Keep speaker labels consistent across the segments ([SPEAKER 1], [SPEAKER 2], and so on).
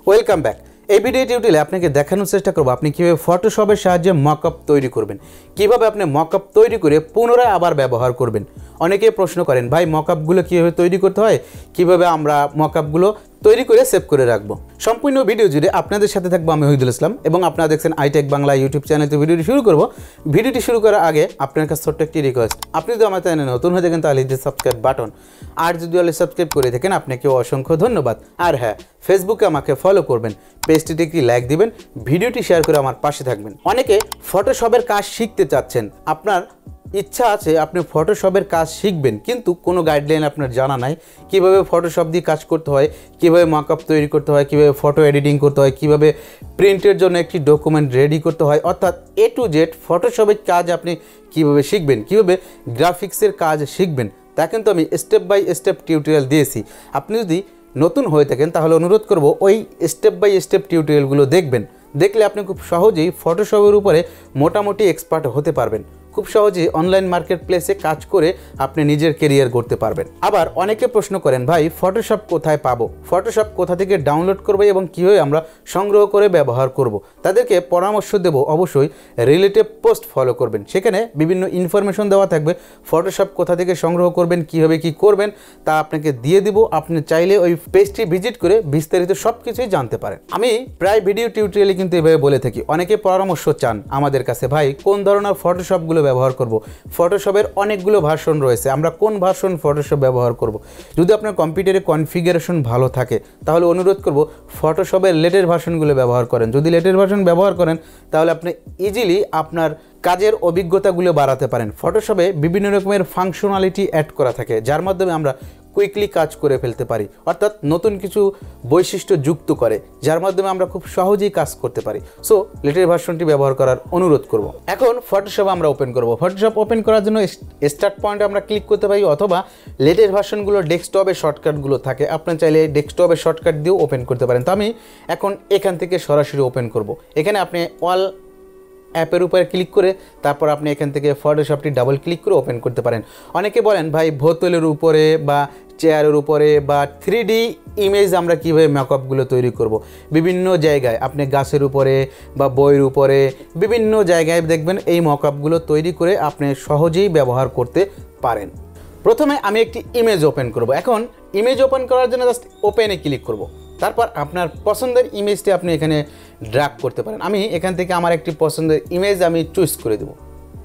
[SPEAKER 1] Welcome back. এই video টিউটোরিয়ালে আপনাকে দেখানোর চেষ্টা করব আপনি কিভাবে ফটোশপের সাহায্যে মকআপ তৈরি করবেন, কিভাবে আপনি মকআপ তৈরি করে পুনরায় আবার ব্যবহার করবেন। অনেকেই প্রশ্ন করেন, ভাই মকআপগুলো কিভাবে তৈরি করতে হয়, কিভাবে আমরা মকআপগুলো তৈরি করে সেভ করে রাখবো। সম্পূর্ণ ভিডিও জুড়ে আপনাদের সাথে থাকবো আমি ওহিদুল ইসলাম এবং আপনারা দেখছেন আইটেক বাংলা ইউটিউব চ্যানেলে। ভিডিওটি শুরু করব। ভিডিওটি শুরু করার আগে আপনার কাছে ছোট্ট একটি রিকোয়েস্ট, আপনি যদি আমার চ্যানেলে নতুন হয়ে থাকেন তাহলে যে সাবস্ক্রাইব বাটন, আর যদি অলরেডি সাবস্ক্রাইব করে থাকেন আপনাকে অসংখ্য ধন্যবাদ। আর হ্যাঁ, ফেসবুকে আমাকে ফলো করবেন, পেজটিতে একটি লাইক দিবেন, ভিডিওটি শেয়ার করে আমার পাশে থাকবেন। অনেকে ফটোশপের কাজ শিখতে চাচ্ছেন, আপনার ইচ্ছা আছে আপনি ফটোশপের কাজ শিখবেন, কিন্তু কোনো গাইডলাইন আপনার জানা নাই কিভাবে ফটোশপ দিয়ে কাজ করতে হয়, কিভাবে মকআপ তৈরি করতে হয়, কিভাবে ফটো এডিটিং করতে হয়, কিভাবে প্রিন্টের জন্য একটি ডকুমেন্ট রেডি করতে হয়, অর্থাৎ এ টু জেড ফটোশপের কাজ আপনি কিভাবে শিখবেন, কিভাবে গ্রাফিক্সের কাজ শিখবেন, তা কিন্তু আমি স্টেপ বাই স্টেপ টিউটোরিয়াল দিয়েছি। আপনি যদি নতুন হয়ে থাকেন তাহলে অনুরোধ করব ওই স্টেপ বাই স্টেপ টিউটোরিয়ালগুলো দেখবেন। দেখলে আপনি খুব সহজেই ফটোশপের উপরে মোটামুটি এক্সপার্ট হতে পারবেন। খুব সহজেই অনলাইন মার্কেট প্লেসে কাজ করে আপনি নিজের কেরিয়ার গড়তে পারবেন। আবার অনেকে প্রশ্ন করেন, ভাই ফটোশপ কোথায় পাবো, ফটোশপ কোথা থেকে ডাউনলোড করবো এবং কীভাবে আমরা সংগ্রহ করে ব্যবহার করব। তাদেরকে পরামর্শ দেব, অবশ্যই রিলেটিভ পোস্ট ফলো করবেন, সেখানে বিভিন্ন ইনফরমেশন দেওয়া থাকবে। ফটোশপ কোথা থেকে সংগ্রহ করবেন, কীভাবে কী করবেন তা আপনাকে দিয়ে দিব। আপনি চাইলে ওই পেজটি ভিজিট করে বিস্তারিত সব কিছুই জানতে পারেন। আমি প্রায় ভিডিও টিউটোরিয়ালে কিন্তু এভাবে বলে থাকি, অনেকে পরামর্শ চান আমাদের কাছে, ভাই কোন ধরনের ফটোশপগুলো ব্যবহার করব। ফটোশপের অনেকগুলো ভার্সন রয়েছে, আমরা কোন ভার্সন ফটোশপ ব্যবহার করব। যদি আপনার কম্পিউটারে কনফিগারেশন ভালো থাকে তাহলে অনুরোধ করব ফটোশপের লেটেস্ট ভার্সনগুলো ব্যবহার করেন। যদি লেটেস্ট ভার্সন ব্যবহার করেন তাহলে আপনি ইজিলি আপনার কাজের অভিজ্ঞতাগুলো বাড়াতে পারেন। ফটোশপে বিভিন্ন রকমের ফাংশনালিটি অ্যাড করা থাকে, যার মাধ্যমে আমরা কুইকলি কাজ করে ফেলতে পারি, অর্থাৎ নতুন কিছু বৈশিষ্ট্য যুক্ত করে, যার মাধ্যমে আমরা খুব সহজেই কাজ করতে পারি। সো লেটেস্ট ভার্সনটি ব্যবহার করার অনুরোধ করব। এখন ফটোশপ আমরা ওপেন করব। ফটোশপ ওপেন করার জন্য স্টার্ট পয়েন্টে আমরা ক্লিক করতে পারি, অথবা লেটেস্ট ভার্সনগুলো ডেস্কটপের শর্টকাটগুলো থাকে, আপনার চাইলে ডেস্কটপের শর্টকাট দিয়েও ওপেন করতে পারেন। তো আমি এখন এখান থেকে সরাসরি ওপেন করব। এখানে আপনি অল অ্যাপের উপরে ক্লিক করে তারপর আপনি এখান থেকে ফটোশপটি ডাবল ক্লিক করে ওপেন করতে পারেন। অনেকে বলেন, ভাই বোতলের উপরে বা চেয়ারের উপরে বা 3D ইমেজ আমরা কীভাবে মকআপগুলো তৈরি করব। বিভিন্ন জায়গায় আপনি গাছের উপরে বা বইয়ের উপরে বিভিন্ন জায়গায় দেখবেন এই মকআপগুলো তৈরি করে আপনি সহজেই ব্যবহার করতে পারেন। প্রথমে আমি একটি ইমেজ ওপেন করব। এখন ইমেজ ওপেন করার জন্য জাস্ট ওপেনে ক্লিক করব। তারপর আপনার পছন্দের ইমেজটি আপনি এখানে ড্র্যাগ করতে পারেন। আমি এখান থেকে আমার একটি পছন্দের ইমেজ আমি চুজ করে দেব।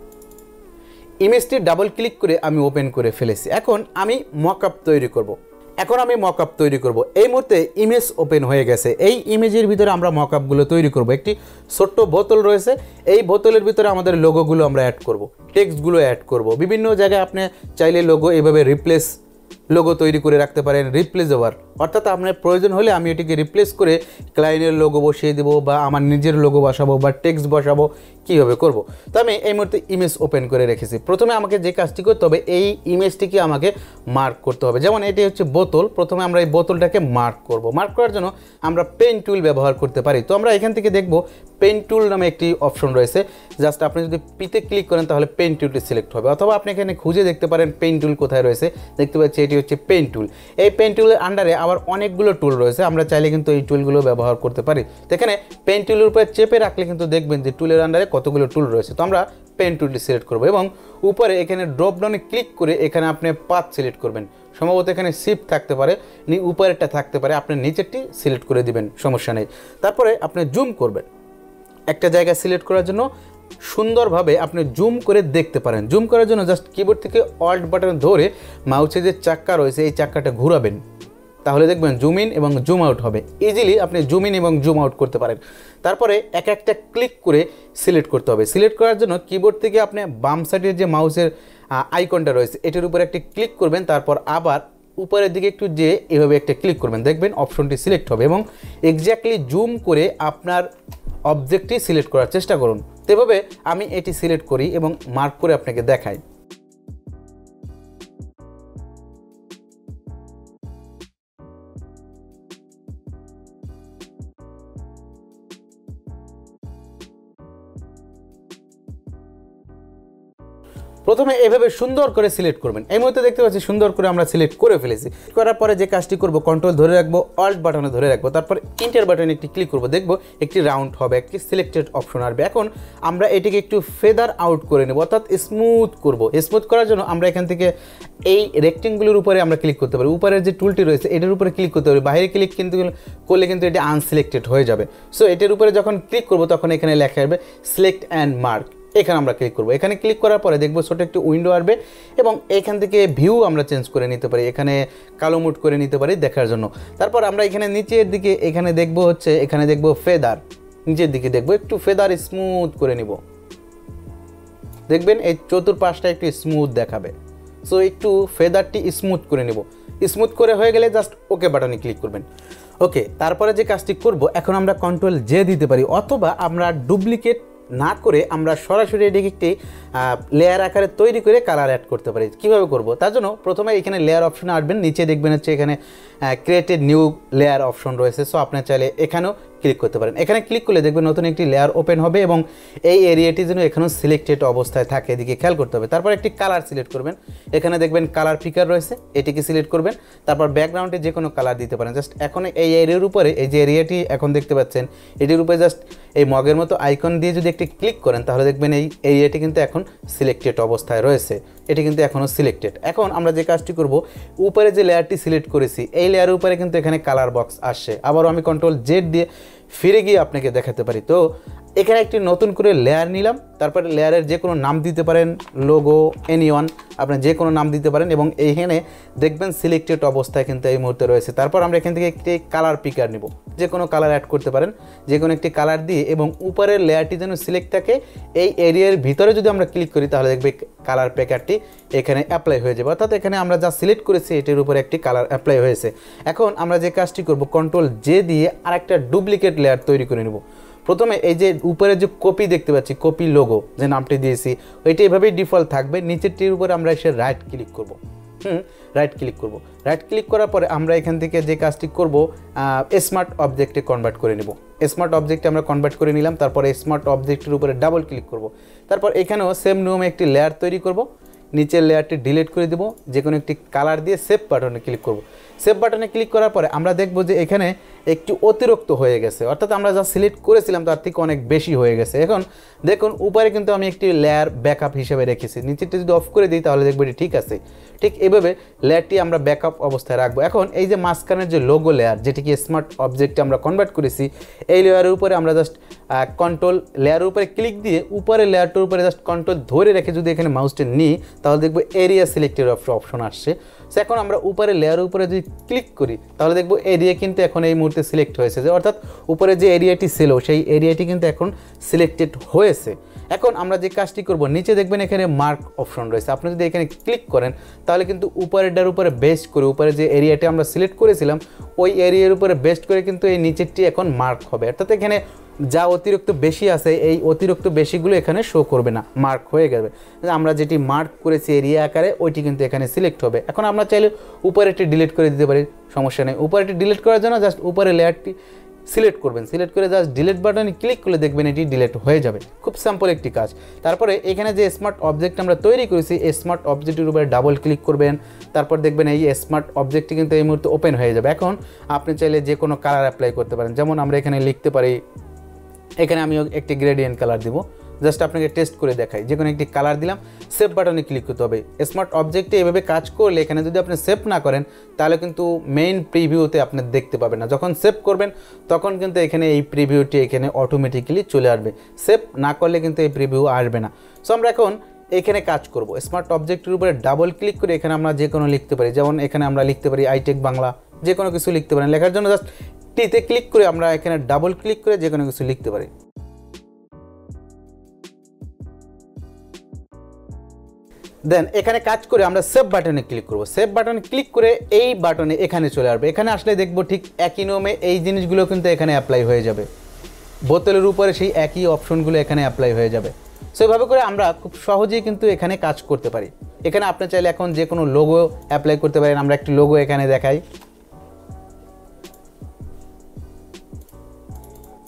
[SPEAKER 1] ইমেজটি ডাবল ক্লিক করে আমি ওপেন করে ফেলেছি। এখন আমি মকআপ তৈরি করব। এই মুহূর্তে ইমেজ ওপেন হয়ে গেছে। এই ইমেজের ভিতরে আমরা মকআপগুলো তৈরি করব। একটি ছোট্ট বোতল রয়েছে, এই বোতলের ভিতরে আমাদের লোগোগুলো আমরা অ্যাড করব, টেক্সটগুলো অ্যাড করব। বিভিন্ন জায়গায় আপনি চাইলে লোগো এভাবে রিপ্লেস লোগো তৈরি করে রাখতে পারেন, রিপ্লেসেবল, অর্থাৎ আপনার প্রয়োজন হলে আমি এটিকে রিপ্লেস করে ক্লায়েন্টের লোগো বসিয়ে দেবো বা আমার নিজের লোগো বসাবো বা টেক্সট বসাবো, কীভাবে করব। তো আমি এই মুহূর্তে ইমেজ ওপেন করে রেখেছি। প্রথমে আমাকে যে কাজটি করতে হবে, এই ইমেজটিকে আমাকে মার্ক করতে হবে। যেমন এটি হচ্ছে বোতল, প্রথমে আমরা এই বোতলটাকে মার্ক করব। মার্ক করার জন্য আমরা পেন টুল ব্যবহার করতে পারি। তো আমরা এখান থেকে দেখব পেন টুল নামে একটি অপশন রয়েছে, জাস্ট আপনি যদি পিতে ক্লিক করেন তাহলে পেন টুলটি সিলেক্ট হবে, অথবা আপনি এখানে খুঁজে দেখতে পারেন পেন টুল কোথায় রয়েছে। দেখতে পাচ্ছি এটি হচ্ছে পেন টুল। এই পেন টুলের আন্ডারে আবার অনেকগুলো টুল রয়েছে, আমরা চাইলে কিন্তু এই টুলগুলো ব্যবহার করতে পারি। তো এখানে পেন টুলের উপরে চেপে রাখলে কিন্তু দেখবেন যে টুলের আন্ডারে কতগুলো টুল রয়েছে। তো আমরা পেন টুলটি সিলেক্ট করব এবং উপরে এখানে ড্রপ ডাউনে ক্লিক করে এখানে আপনি পাথ সিলেক্ট করবেন। সম্ভবত এখানে শিফট থাকতে পারে, উপরেরটা থাকতে পারে, আপনি নিচেরটি সিলেক্ট করে দিবেন, সমস্যা নেই। তারপরে আপনি জুম করবেন। একটা জায়গা সিলেক্ট করার জন্য সুন্দরভাবে আপনি জুম করে দেখতে পারেন। জুম করার জন্য জাস্ট কিবোর্ড থেকে অল্ট বাটন ধরে মাউসের যে চাক্কা রয়েছে এই চাক্কাটা ঘোরাবেন, তাহলে দেখবেন জুম ইন এবং জুম আউট হবে। ইজিলি আপনি জুম ইন এবং জুম আউট করতে পারেন। তারপরে এক একটা ক্লিক করে সিলেক্ট করতে হবে। সিলেক্ট করার জন্য কিবোর্ড থেকে আপনি বাম সাইডের যে মাউসের আইকনটা রয়েছে এটির উপরে একটি ক্লিক করবেন, তারপর আবার উপরের দিকে একটু যে এভাবে একটা ক্লিক করবেন, দেখবেন অপশনটি সিলেক্ট হবে এবং এক্স্যাক্টলি জুম করে আপনার অবজেক্টটি সিলেক্ট করার চেষ্টা করুন। তো এভাবে আমি এটি সিলেক্ট করি এবং মার্ক করে আপনাকে দেখাই। প্রথমে এভাবে সুন্দর করে সিলেক্ট করবেন। এই মুহূর্তে দেখতে পাচ্ছি সুন্দর করে আমরা সিলেক্ট করে ফেলেছি। করার পরে যে কাজটি করব, কন্ট্রোল ধরে রাখবো, অল্ট বাটনে ধরে রাখবো, তারপর এন্টার বাটনে একটি ক্লিক করব, দেখব একটি রাউন্ড হবে, একটি সিলেক্টেড অপশন আসবে। এখন আমরা এটিকে একটু ফেদার আউট করে নেব, অর্থাৎ স্মুথ করব। স্মুথ করার জন্য আমরা এখান থেকে এই রেক্টেঙ্গুলের উপরে আমরা ক্লিক করতে পারি, উপরের যে টুলটি রয়েছে এটার উপরে ক্লিক করতে পারি। বাইরে ক্লিক করলে কিন্তু এটি আনসিলেক্টেড হয়ে যাবে। সো এটার উপরে যখন ক্লিক করব তখন এখানে লেখা আসবে সিলেক্ট অ্যান্ড মার্ক, এখানে আমরা ক্লিক করব। এখানে ক্লিক করার পরে দেখব ছোট একটি উইন্ডো আসবে এবং এখান থেকে ভিউ আমরা চেঞ্জ করে নিতে পারি, এখানে কালো মুড করে নিতে পারি দেখার জন্য। তারপর আমরা এখানে নিচের দিকে এখানে দেখব হচ্ছে এখানে দেখব ফেদার, নিচের দিকে দেখব একটু ফেদার স্মুথ করে নিব, দেখবেন এই চতুর্পাশটা একটু স্মুথ দেখাবে। সো একটু ফেদারটি স্মুথ করে নিব। স্মুথ করে হয়ে গেলে জাস্ট ওকে বাটনে ক্লিক করবেন। ওকে, তারপরে যে কাজটি করব, এখন আমরা কন্ট্রোল জে দিতে পারি, অথবা আমরা ডুপ্লিকেট না করে আমরা সরাসরি এটিকে একটি লেয়ার আকারে তৈরি করে কালার অ্যাড করতে পারি। কীভাবে করব, তার জন্য প্রথমে এখানে লেয়ার অপশনে আসবেন, নিচে দেখবেন হচ্ছে এখানে ক্রিয়েটেড নিউ লেয়ার অপশন রয়েছে। সো আপনি চাইলে এখানেও ক্লিক করতে পারেন। এখানে ক্লিক করলে দেখবেন নতুন একটি লেয়ার ওপেন হবে এবং এই এরিয়াটি যেন এখানেও সিলেক্টেড অবস্থায় থাকে, এদিকে খেয়াল করতে হবে। তারপর একটি কালার সিলেক্ট করবেন, এখানে দেখবেন কালার পিকার রয়েছে, এটিকে সিলেক্ট করবেন। তারপর ব্যাকগ্রাউন্ডে যে কোনো কালার দিতে পারেন। জাস্ট এখন এই এরিয়ার উপরে এই যে এরিয়াটি এখন দেখতে পাচ্ছেন এটির উপরে জাস্ট এই মগের মতো আইকন দিয়ে যদি একটি ক্লিক করেন তাহলে দেখবেন এই এরিয়াটি কিন্তু এখন সিলেক্টেড অবস্থায় রয়েছে, এটি কিন্তু এখনও সিলেক্টেড। এখন আমরা যে কাজটি করব, উপরে যে লেয়ারটি সিলেক্ট করেছি এই লেয়ারের উপরে কিন্তু এখানে কালার বক্স আসছে। আবারও আমি কন্ট্রোল জেড দিয়ে ফিরে গিয়ে আপনাকে দেখাতে পারি। তো এখানে একটি নতুন করে লেয়ার নিলাম, তারপরে লেয়ারের যে কোনো নাম দিতে পারেন, লোগো, এনিওয়ান, আপনি যে কোনো নাম দিতে পারেন এবং এইখানে দেখবেন সিলেক্টেড অবস্থায় কিন্তু এই মুহূর্তে রয়েছে। তারপর আমরা এখান থেকে একটি কালার পিকার নিব, যে কোনো কালার অ্যাড করতে পারেন, যে কোনো একটি কালার দিয়ে, এবং উপরের লেয়ারটি যেন সিলেক্ট থাকে এই এরিয়ার ভিতরে যদি আমরা ক্লিক করি তাহলে দেখবে কালার প্যাকারটি এখানে অ্যাপ্লাই হয়ে যাবে, অর্থাৎ এখানে আমরা যা সিলেক্ট করেছি এটির উপরে একটি কালার অ্যাপ্লাই হয়েছে। এখন আমরা যে কাজটি করব, কন্ট্রোল জে দিয়ে আরেকটা ডুপ্লিকেট লেয়ার তৈরি করে নেব। প্রথমে এই যে উপরে যে কপি দেখতে পাচ্ছি, কপি লোগো যে নামটি দিয়েছি ওইটি এভাবেই ডিফল্ট থাকবে। নিচেরটির উপরে আমরা এসে রাইট ক্লিক করব, রাইট ক্লিক করব। রাইট ক্লিক করার পরে আমরা এখান থেকে যে কাজটি করব, স্মার্ট অবজেক্টে কনভার্ট করে নেব। স্মার্ট অবজেক্টে আমরা কনভার্ট করে নিলাম। তারপরে স্মার্ট অবজেক্টের উপরে ডাবল ক্লিক করব। তারপর এখানেও সেম নিয়মে একটি লেয়ার তৈরি করব, নিচের লেয়ারটি ডিলিট করে দেব, যে কোনো একটি কালার দিয়ে সেভ বাটনে ক্লিক করব। সেভ বাটনে ক্লিক করার পরে আমরা দেখব যে এখানে একটু অতিরিক্ত হয়ে গেছে, অর্থাৎ আমরা যা সিলেক্ট করেছিলাম তার থেকে অনেক বেশি হয়ে গেছে। এখন দেখুন উপরে কিন্তু আমি একটি লেয়ার ব্যাকআপ হিসেবে রেখেছি, নিচেরটি যদি অফ করে দিই তাহলে দেখব এটি ঠিক আছে। ঠিক এভাবে লেয়ারটি আমরা ব্যাকআপ অবস্থায় রাখবো। এখন এই যে মাঝখানের যে লোগো লেয়ার, যেটিকে স্মার্ট অবজেক্টে আমরা কনভার্ট করেছি, এই লেয়ারের উপরে আমরা জাস্ট কন্ট্রোল লেয়ারের উপরে ক্লিক দিয়ে উপরে লেয়ারটার উপরে জাস্ট কন্ট্রোল ধরে রেখে যদি এখানে মাউসটা নিই তাহলে দেখবো এরিয়া সিলেক্টেড অপশন আসছে। সো এখন আমরা উপরে লেয়ারের উপরে যদি ক্লিক করি তাহলে দেখবো এরিয়া কিন্তু এখন এই মুহূর্তে সিলেক্ট হয়েছে, যে অর্থাৎ উপরে যে এরিয়াটি ছিল সেই এরিয়াটি কিন্তু এখন সিলেক্টেড হয়েছে। এখন আমরা যে কাজটি করব, নিচে দেখবেন এখানে মার্ক অপশন রয়েছে, আপনি যদি এখানে ক্লিক করেন তাহলে কিন্তু উপরেরটার উপরে বেস্ট করে উপরে যে এরিয়াটি আমরা সিলেক্ট করেছিলাম ওই এরিয়ার উপরে বেস্ট করে কিন্তু এই নিচেরটি এখন মার্ক হবে, অর্থাৎ এখানে যা অতিরিক্ত বেশি আছে এই অতিরিক্ত বেশিগুলো এখানে শো করবে না, মার্ক হয়ে যাবে। আমরা যেটি মার্ক করেছি এরিয়া আকারে ওইটি কিন্তু এখানে সিলেক্ট হবে। এখন আমরা চাইলে উপরেরটি ডিলিট করে দিতে পারি, সমস্যা নেই। উপরেরটি ডিলিট করার জন্য জাস্ট উপরে লেয়ারটি সিলেক্ট করবেন, সিলেক্ট করে জাস্ট ডিলিট বাটনে ক্লিক করলে দেখবেন এটি ডিলিট হয়ে যাবে। খুব সিম্পল একটি কাজ। তারপরে এখানে যে স্মার্ট অবজেক্ট আমরা তৈরি করেছি এই স্মার্ট অবজেক্টের উপরে ডাবল ক্লিক করবেন, তারপর দেখবেন এই স্মার্ট অবজেক্টটি কিন্তু এই মুহূর্তে ওপেন হয়ে যাবে। এখন আপনি চাইলে যে কোনো কালার অ্যাপ্লাই করতে পারেন, যেমন আমরা এখানে লিখতে পারি, এখানে আমি একটি গ্রেডিয়েন্ট কালার দিব, জাস্ট আপনাকে টেস্ট করে দেখাই। যে কোনো একটি কালার দিলাম, সেভ বাটনে ক্লিক করতে হবে। স্মার্ট অবজেক্টে এভাবে কাজ করলে এখানে যদি আপনি সেভ না করেন তাহলে কিন্তু মেইন প্রিভিউতে আপনি দেখতে পাবেন না। যখন সেভ করবেন তখন কিন্তু এখানে এই প্রিভিউটি এখানে অটোমেটিক্যালি চলে আসবে, সেভ না করলে কিন্তু এই প্রিভিউ আসবে না। সো আমরা এখন এখানে কাজ করব, স্মার্ট অবজেক্টের উপরে ডাবল ক্লিক করে এখানে আমরা যে কোনো লিখতে পারি, যেমন এখানে আমরা লিখতে পারি আইটেক বাংলা, যে কোনো কিছু লিখতে পারেন। লেখার জন্য জাস্ট টিতে ক্লিক করে আমরা এখানে ডাবল ক্লিক করে যে কোনো কিছু লিখতে পারি। দেন এখানে কাজ করে আমরা সেভ বাটনে ক্লিক করব। সেভ বাটনে ক্লিক করে এই বাটনে এখানে চলে আসবে। এখানে আসলে দেখবো ঠিক একই নিয়মে এই জিনিসগুলো কিন্তু এখানে অ্যাপ্লাই হয়ে যাবে, বোতলের উপরে সেই একই অপশনগুলো এখানে অ্যাপ্লাই হয়ে যাবে। সো এভাবে করে আমরা খুব সহজেই কিন্তু এখানে কাজ করতে পারি। এখানে আপনি চাইলে এখন যে কোনো লোগো অ্যাপ্লাই করতে পারেন। আমরা একটি লোগো এখানে দেখাই।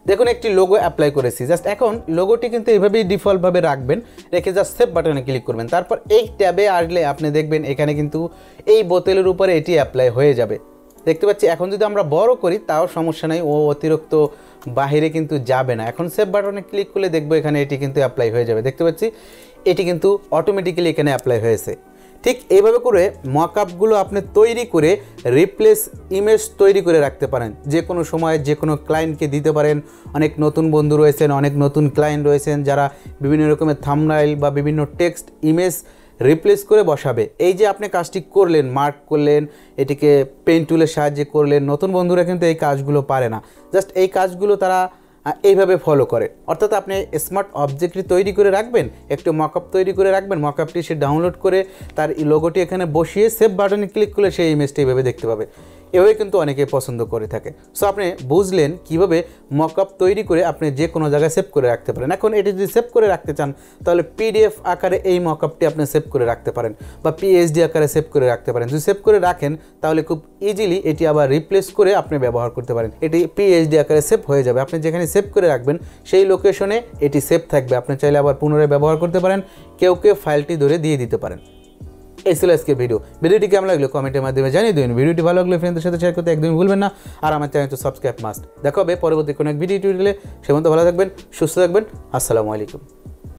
[SPEAKER 1] দেখুন একটি লোগো অ্যাপ্লাই করেছি, জাস্ট এখন লোগোটি কিন্তু এইভাবেই ডিফল্টভাবে রাখবেন, রেখে জাস্ট সেভ বাটনে ক্লিক করবেন। তারপর এই ট্যাবে আসলে আপনি দেখবেন এখানে কিন্তু এই বোতলের উপরে এটি অ্যাপ্লাই হয়ে যাবে, দেখতে পাচ্ছি। এখন যদি আমরা বড় করি তাও সমস্যা নেই, ও অতিরিক্ত বাহিরে কিন্তু যাবে না। এখন সেভ বাটনে ক্লিক করলে দেখবো এখানে এটি কিন্তু অ্যাপ্লাই হয়ে যাবে, দেখতে পাচ্ছি এটি কিন্তু অটোমেটিক্যালি এখানে অ্যাপ্লাই হয়েছে। ঠিক এইভাবে করে মকআপগুলো আপনি তৈরি করে রিপ্লেস ইমেজ তৈরি করে রাখতে পারেন, যে কোনো সময় যে কোনো ক্লায়েন্টকে দিতে পারেন। অনেক নতুন বন্ধু রয়েছেন, অনেক নতুন ক্লায়েন্ট রয়েছেন যারা বিভিন্ন রকমের থাম্বনেইল বা বিভিন্ন টেক্সট ইমেজ রিপ্লেস করে বসাবে। এই যে আপনি কাজটি করলেন, মার্ক করলেন, এটিকে পেন টুলের সাহায্যে করলেন, নতুন বন্ধুরা কিন্তু এই কাজগুলো পারে না, জাস্ট এই কাজগুলো তারা এইভাবে ফলো করে। অর্থাৎ আপনি স্মার্ট অবজেক্টটি তৈরি করে রাখবেন, একটু মকআপ তৈরি করে রাখবেন, মকআপটি সে ডাউনলোড করে তার লোগোটি এখানে বসিয়ে সেভ বাটনে ক্লিক করলে সেই ইমেজটি এইভাবে দেখতে পাবে। এভাবে কিন্তু অনেকে পছন্দ করে থাকে। সো আপনি বুঝলেন কিভাবে মকআপ তৈরি করে আপনি যে কোনো জায়গায় সেভ করে রাখতে পারেন। এখন এটি যদি সেভ করে রাখতে চান তাহলে পিডিএফ আকারে এই মকআপটি আপনি সেভ করে রাখতে পারেন, বা পিএইচডি আকারে সেভ করে রাখতে পারেন। যদি সেভ করে রাখেন তাহলে খুব ইজিলি এটি আবার রিপ্লেস করে আপনি ব্যবহার করতে পারেন। এটি পিএইচডি আকারে সেভ হয়ে যাবে, আপনি যেখানে সেভ করে রাখবেন সেই লোকেশনে এটি সেভ থাকবে, আপনি চাইলে আবার পুনরায় ব্যবহার করতে পারেন, কেউ ফাইলটি ধরে দিয়ে দিতে পারেন। এই ছিল আজকে ভিডিওটি কেমন লাগলো কমেন্টের মাধ্যমে জানিয়ে দেবেন। ভিডিওটি ভালো লাগলে ফ্রেন্ডদের সাথে শেয়ার করতে একদমই ভুলবেন না, আর আমার চ্যানেল তো সাবস্ক্রাইব মাস্ট। দেখা হবে পরবর্তী কোনো এক ভিডিও টিউটোরিয়ালে। সে পর্যন্ত ভালো থাকবেন, সুস্থ থাকবেন। আসসালামু আলাইকুম।